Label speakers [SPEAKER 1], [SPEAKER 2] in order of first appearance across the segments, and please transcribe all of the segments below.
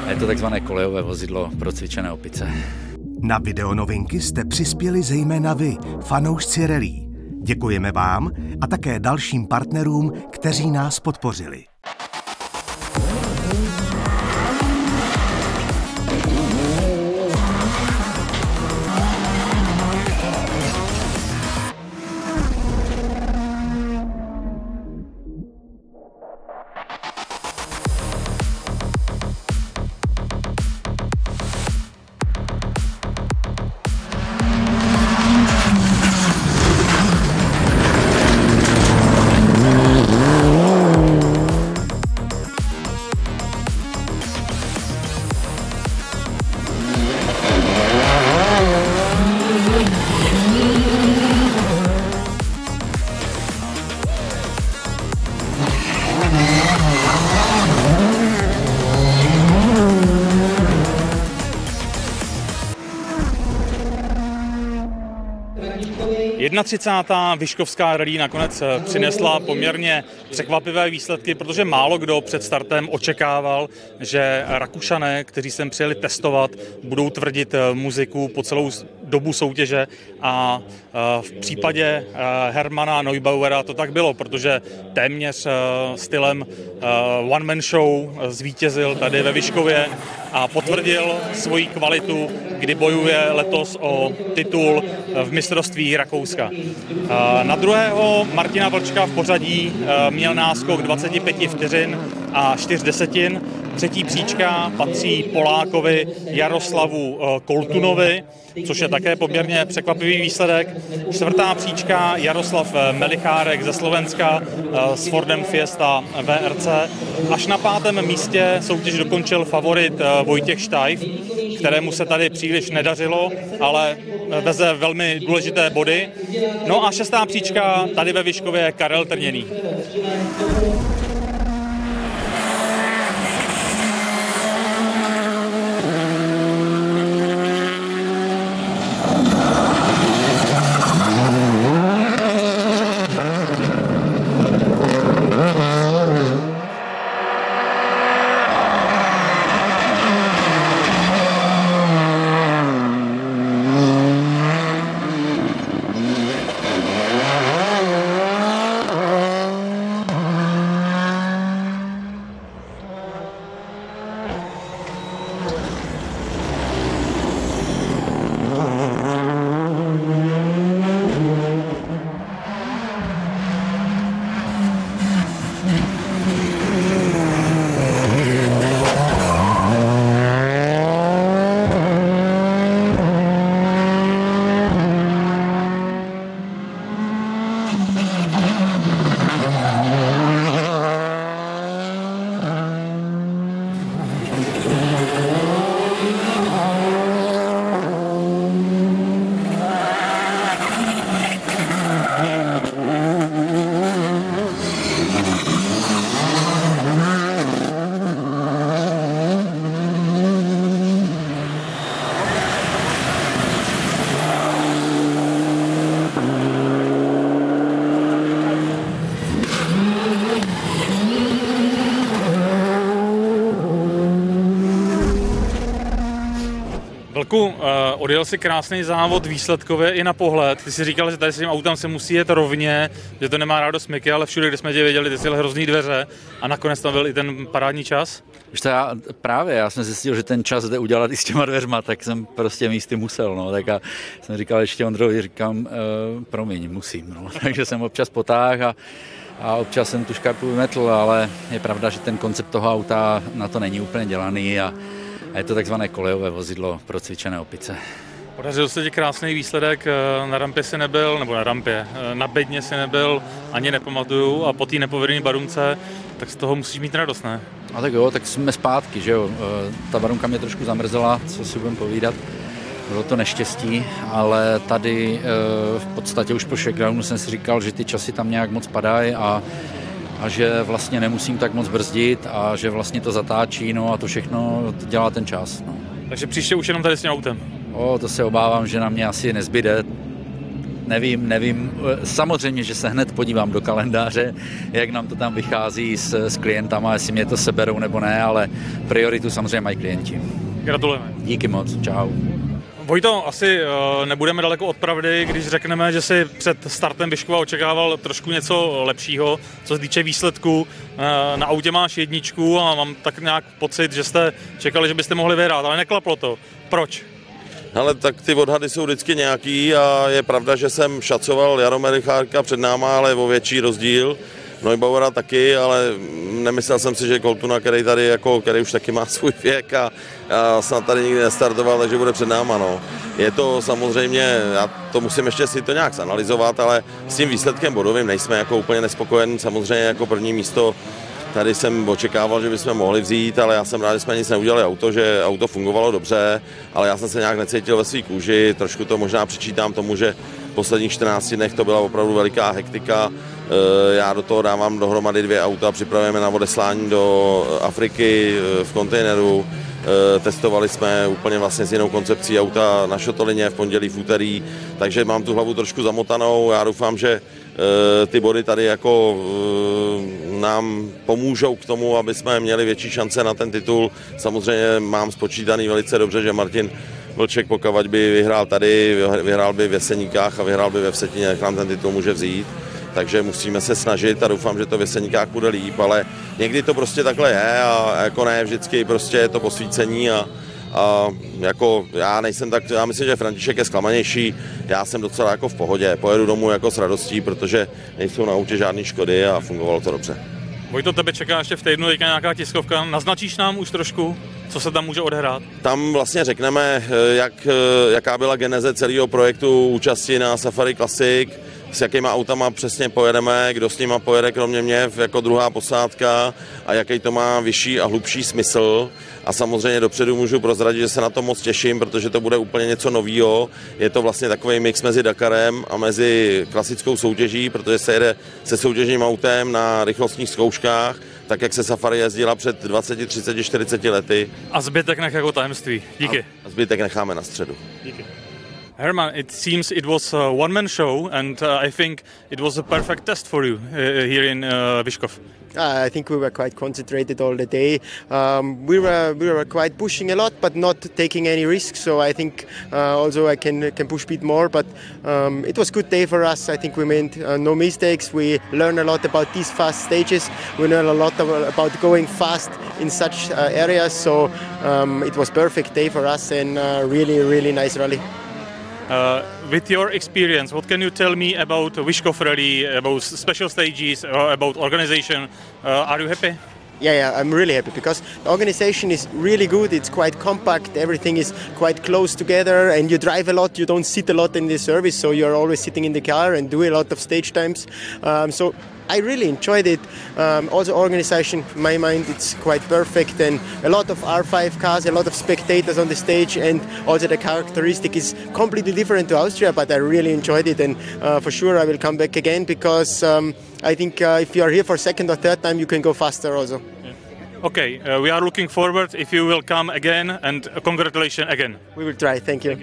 [SPEAKER 1] Je to takzvané kolejové vozidlo pro cvičené opice.
[SPEAKER 2] Na videonovinky jste přispěli zejména vy, fanoušci rallye. Děkujeme vám a také dalším partnerům, kteří nás podpořili.
[SPEAKER 3] Třicátá Vyškovská rallye nakonec přinesla poměrně překvapivé výsledky, protože málo kdo před startem očekával, že Rakušané, kteří sem přijeli testovat, budou tvrdit muziku po celou dobu soutěže a v případě Hermana Neubauera to tak bylo, protože téměř stylem one-man show zvítězil tady ve Vyškově a potvrdil svoji kvalitu, kdy bojuje letos o titul v mistrovství Rakouska. Na druhého Martina Vlčka v pořadí měl náskok 25 vteřin a 4 desetin. Třetí příčka patří Polákovi Jaroslavu Koltunovi, což je také poměrně překvapivý výsledek. Čtvrtá příčka Jaroslav Melichárek ze Slovenska s Fordem Fiesta VRC. Až na 5. místě soutěž dokončil favorit Vojtěch Štajf, kterému se tady příliš nedařilo, ale veze velmi důležité body. No a 6. příčka tady ve Vyškově Karel Trněný. Odjel si krásný závod výsledkově i na pohled. Ty si říkal, že tady s tím autem se musí jet rovně, že to nemá rádo smyky, ale všude, kde jsme tě věděli, ty jsi jel hrozný dveře a nakonec tam byl i ten parádní čas.
[SPEAKER 1] Víš to, já jsem zjistil, že ten čas jde udělat i s těma dveřma, tak jsem prostě místy musel, no, tak a jsem říkal ještě Ondrovi, říkám, promiň, musím, no, takže jsem občas potáhl a občas jsem tu škarpu vymetl, ale je pravda, že ten koncept toho auta na to není úplně dělaný a je to takzvané kolejové vozidlo pro cvičené opice.
[SPEAKER 3] Podařil se ti krásný výsledek, na rampě si nebyl, nebo na rampě, na bedně si nebyl, ani nepamatuju a po té nepovedené barunce, tak z toho musíš mít radost, ne?
[SPEAKER 1] A tak jo, tak jsme zpátky, že jo, ta barunka mě trošku zamrzela, co si budem povídat, bylo to neštěstí, ale tady v podstatě už po shakedownu jsem si říkal, že ty časy tam nějak moc padají a že vlastně nemusím tak moc brzdit a že vlastně to zatáčí, no a to všechno dělá ten čas, no.
[SPEAKER 3] Takže příště už jenom tady s tím autem?
[SPEAKER 1] To se obávám, že na mě asi nezbyde. nevím. Samozřejmě, že se hned podívám do kalendáře, jak nám to tam vychází s klientama, jestli mě to seberou nebo ne, ale prioritu samozřejmě mají klienti.
[SPEAKER 3] Gratulujeme.
[SPEAKER 1] Díky moc, čau.
[SPEAKER 3] Vojto, asi nebudeme daleko od pravdy, když řekneme, že si před startem Vyškova očekával trošku něco lepšího, co se týče výsledku. Na autě máš 1 a mám tak nějak pocit, že jste čekali, že byste mohli vyhrát, ale neklaplo to. Proč?
[SPEAKER 4] Ale tak ty odhady jsou vždycky nějaký a je pravda, že jsem šacoval Jaromíra Richárka před náma, ale o větší rozdíl. Neubauera taky, ale nemyslel jsem si, že Coltuna, který už taky má svůj věk a snad tady nikdy nestartoval, takže bude před náma. No. Je to samozřejmě, já to musím ještě si to nějak zanalyzovat, ale s tím výsledkem bodovým nejsme jako úplně nespokojení. Samozřejmě jako první místo tady jsem očekával, že bychom mohli vzít, ale já jsem rád, že jsme nic neudělali že auto fungovalo dobře, ale já jsem se nějak necítil ve své kůži, trošku to možná přičítám tomu, že v posledních 14 dnech to byla opravdu veliká hektika. Já do toho dávám dohromady 2 auta, připravujeme na odeslání do Afriky v kontejneru. Testovali jsme úplně vlastně s jinou koncepcí auta na Šotolině v pondělí, v úterý, takže mám tu hlavu trošku zamotanou. Já doufám, že ty body tady jako nám pomůžou k tomu, aby jsme měli větší šance na ten titul. Samozřejmě mám spočítaný velice dobře, že Martin Vlček, pokud by vyhrál tady, vyhrál by v Jeseníkách a vyhrál by ve Vsetíně, jak nám ten titul může vzít. Takže musíme se snažit a doufám, že to v Jeseníkách bude líp, ale někdy to prostě takhle je a jako ne vždycky prostě je to posvícení a jako já nejsem tak, já myslím, že František je zklamanější, já jsem docela jako v pohodě, pojedu domů jako s radostí, protože nejsou na autě žádné škody a fungovalo to dobře.
[SPEAKER 3] Vojto, tebe čeká ještě v týdnu nějaká tiskovka, naznačíš nám už trošku, co se tam může odehrát?
[SPEAKER 4] Tam vlastně řekneme, jaká byla geneze celého projektu účasti na Safari Classic, s jakýma autama přesně pojedeme, kdo s nima pojede kromě mě jako druhá posádka a jaký to má vyšší a hlubší smysl. A samozřejmě dopředu můžu prozradit, že se na to moc těším, protože to bude úplně něco novýho. Je to vlastně takový mix mezi Dakarem a mezi klasickou soutěží, protože se jede se soutěžním autem na rychlostních zkouškách, tak jak se Safari jezdila před 20, 30, 40 lety.
[SPEAKER 3] A zbytek nech jako tajemství. Díky.
[SPEAKER 4] A zbytek necháme na středu.
[SPEAKER 3] Díky. Herman, it seems it was a one-man show, and I think it was a perfect test for you here in Vyškov.
[SPEAKER 5] I think we were quite concentrated all the day. We were quite pushing a lot, but not taking any risks. So I think also I can push a bit more. But it was a good day for us. I think we made no mistakes. We learned a lot about these fast stages. We learned a lot about going fast in such areas. So it was perfect day for us and really nice rally.
[SPEAKER 3] With your experience, what can you tell me about Vyškov Rally, about special stages, about organization? Are you happy?
[SPEAKER 5] Yeah, I'm really happy because the organization is really good. It's quite compact. Everything is quite close together, and you drive a lot. You don't sit a lot in the service, so you're always sitting in the car and do a lot of stage times. So I really enjoyed it. Also, organization, in my mind, it's quite perfect, and a lot of R5 cars, a lot of spectators on the stage, and also the characteristic is completely different to Austria. But I really enjoyed it, and for sure I will come back again because I think if you are here for second or third time, you can go faster also.
[SPEAKER 3] Okay, we are looking forward if you will come again, and congratulations again.
[SPEAKER 5] We will try. Thank you.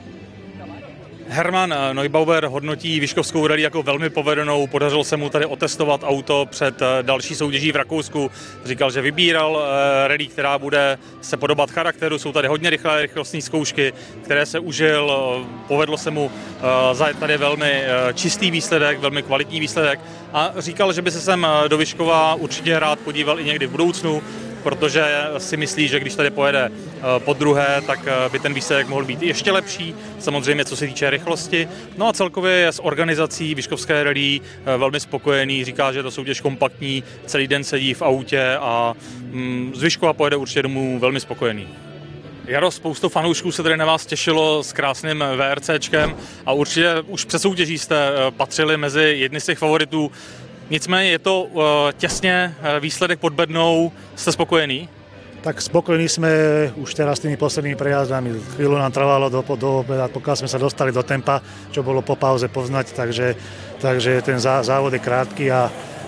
[SPEAKER 3] Herman Neubauer hodnotí Vyškovskou rally jako velmi povedenou. Podařilo se mu tady otestovat auto před další soutěží v Rakousku. Říkal, že vybíral rally, která bude se podobat charakteru. Jsou tady hodně rychlé rychlostní zkoušky, které se užil. Povedlo se mu zajet tady velmi čistý výsledek, velmi kvalitní výsledek. A říkal, že by se sem do Vyškova určitě rád podíval i někdy v budoucnu, protože si myslí, že když tady pojede po druhé, tak by ten výsledek mohl být ještě lepší, samozřejmě co se týče rychlosti. No a celkově je s organizací Vyškovské rally velmi spokojený, říká, že je to soutěž kompaktní, celý den sedí v autě a z Vyškova pojede určitě domů velmi spokojený. Jaro, spoustu fanoušků se tady na vás těšilo s krásným VRCčkem a určitě už před soutěží jste patřili mezi jedny z těch favoritů. Nicméně je to těsně výsledek pod bednou. Jste spokojený?
[SPEAKER 6] Tak spokojní sme už teraz s tými poslednými prejazdami. Chvíľu nám trvalo do obeda, pokiaľ sme sa dostali do tempa, čo bolo po pauze poznať, takže ten závod je krátky a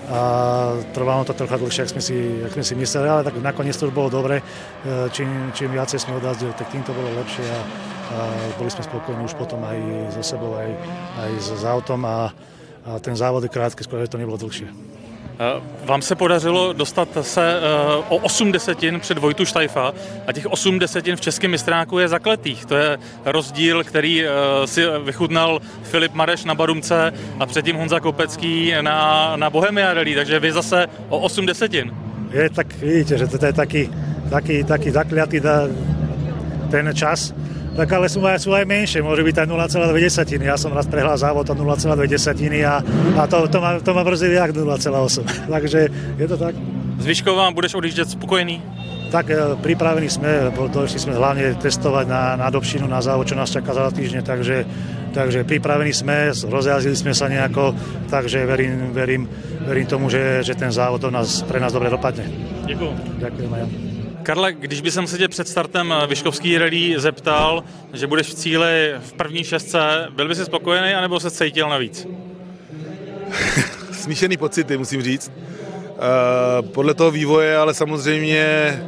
[SPEAKER 6] trvalo to trocha dlhšie, jak sme si mysleli, ale tak nakoniec to už bolo dobre. Čím viacej sme odjazdili, tak tým to bolo lepšie a boli sme spokojní už potom aj so sebou, aj s autom a ten závod je krátky, skoro že to nebylo dlhšie.
[SPEAKER 3] Vám se podařilo dostat se o 8 desetin před Vojtu Štajfa a těch 8 desetin v českém mistráku je zakletých. To je rozdíl, který si vychutnal Filip Mareš na Barumce a předtím Honza Kopecký na Bohemia Rally, takže vy zase o 8 desetin.
[SPEAKER 6] Je, tak vidíte, že to je taký zakliatý ten čas. Tak ale sú aj menšie, môže byť aj 0,2. Ja som raz prehral závod o 0,2 a to ma mrzí jak 0,8. Takže je to tak.
[SPEAKER 3] Z Vyškova budeš odjíždět spokojený?
[SPEAKER 6] Tak pripravení sme, došli sme hlavne testovať na Dobšinu, na závod, čo nás čaká za 2 týždne, takže pripravení sme, rozjazdili sme sa nejako, takže verím tomu, že ten závod pre nás dobre dopadne.
[SPEAKER 3] Děkuji.
[SPEAKER 6] Ďakujem aj ja.
[SPEAKER 3] Karle, když by jsem se tě před startem Vyškovský rally zeptal, že budeš v cíli v první šestce, byl by si spokojený, anebo se cítil navíc?
[SPEAKER 7] Smíšený pocity, musím říct. Podle toho vývoje, ale samozřejmě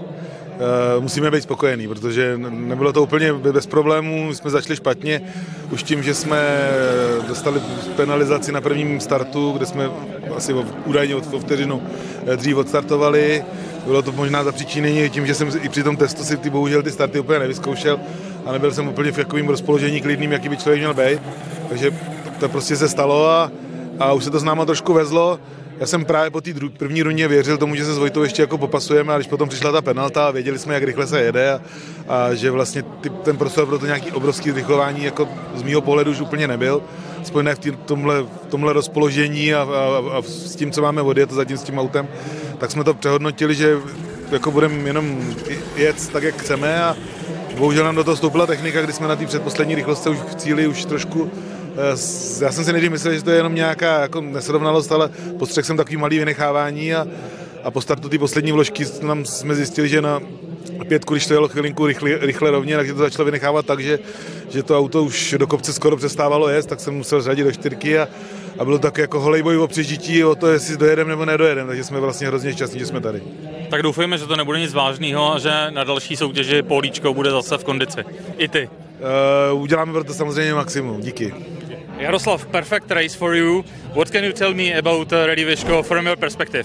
[SPEAKER 7] musíme být spokojení, protože nebylo to úplně bez problémů, jsme začali špatně, už tím, že jsme dostali penalizaci na prvním startu, kde jsme asi údajně o vteřinu dřív odstartovali. Bylo to možná zapříčinění tím, že jsem i při tom testu si bohužel ty starty úplně nevyzkoušel a nebyl jsem úplně v takovém rozpoložení klidným, jaký by člověk měl být, takže to prostě se stalo a už se to s náma trošku vezlo. Já jsem právě po té první rundě věřil tomu, že se s Vojtou ještě jako popasujeme, a když potom přišla ta penalta a věděli jsme, jak rychle se jede a že vlastně ten prostor pro to nějaký obrovský zrychlování jako z mýho pohledu už úplně nebyl. Spojené v tomhle rozpoložení a s tím, co máme odjet, zatím s tím autem, tak jsme to přehodnotili, že jako budeme jenom jet tak, jak chceme a bohužel nám do toho vstoupila technika, kdy jsme na té předposlední rychlosti už v cíli už trošku. Já jsem si nejdřív myslel, že to je jenom nějaká jako nesrovnalost, ale postřehl jsem takový malý vynechávání a po startu té poslední vložky jsme zjistili, že na 5, když to jelo chvilinku rychle rovně, takže to začalo vynechávat tak, že to auto už do kopce skoro přestávalo jet, tak jsem musel řadit do 4 a bylo tak jako holej boj o přežití, o to, jestli dojedeme nebo nedojedeme, takže jsme vlastně hrozně šťastní, že jsme tady.
[SPEAKER 3] Tak doufejme, že to nebude nic vážného a že na další soutěži Políčko bude zase v kondici. I ty.
[SPEAKER 7] Uděláme pro to samozřejmě maximum, díky.
[SPEAKER 3] Jaroslav, perfect race for you. What can you tell me about Rally Vyškov from your perspective?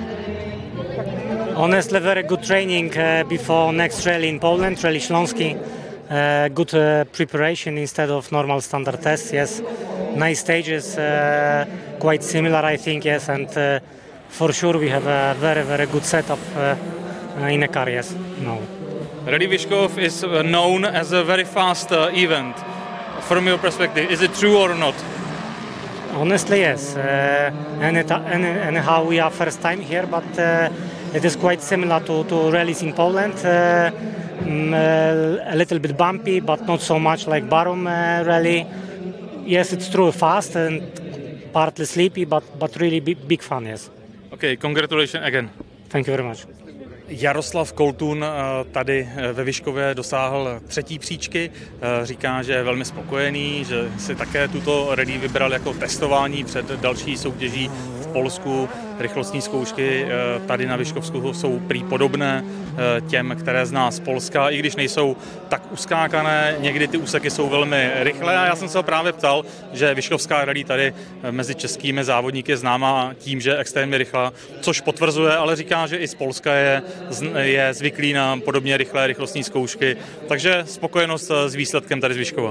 [SPEAKER 8] Honestly, very good training before next rally in Poland, Rally Śląski. Good preparation instead of normal standard tests, yes. Nice stages, quite similar I think, yes, and for sure we have a very, very good setup in a car, yes. No.
[SPEAKER 3] Rally Vyškov is known as a very fast event. From your perspective, is it true or not?
[SPEAKER 8] Honestly, yes. Anyhow, we are first time here, but it is quite similar to rallies in Poland. A little bit bumpy, but not so much like Barum rally. Yes, it's true, fast and partly sleepy, but really big fun, yes.
[SPEAKER 3] Okay, congratulations again.
[SPEAKER 8] Thank you very much.
[SPEAKER 3] Jaroslav Koltun tady ve Vyškově dosáhl 3. příčky, říká, že je velmi spokojený, že si také tuto rally vybral jako testování před další soutěží v Polsku. Rychlostní zkoušky tady na Vyškovsku jsou prý podobné těm, které zná z Polska, i když nejsou tak uskákané, někdy ty úseky jsou velmi rychlé a já jsem se ho právě ptal, že Vyškovská rally tady mezi českými závodníky je známá tím, že je extrémně rychlá, což potvrzuje, ale říká, že i z Polska je zvyklý na podobně rychlé rychlostní zkoušky, takže spokojenost s výsledkem tady z Vyškova.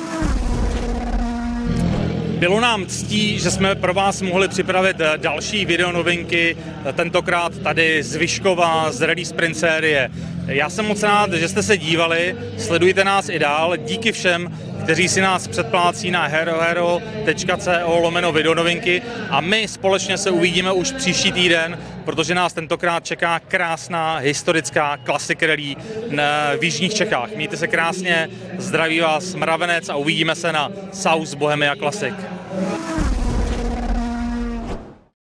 [SPEAKER 3] Bylo nám ctí, že jsme pro vás mohli připravit další videonovinky, tentokrát tady z Vyškova, z Rally Sprint série. Já jsem moc rád, že jste se dívali, sledujte nás i dál, díky všem, kteří si nás předplácí na herohero.co/videonovinky a my společně se uvidíme už příští týden, protože nás tentokrát čeká krásná historická Classic Rally v jižních Čechách. Mějte se krásně, zdraví vás Mravenec a uvidíme se na South Bohemia Classic.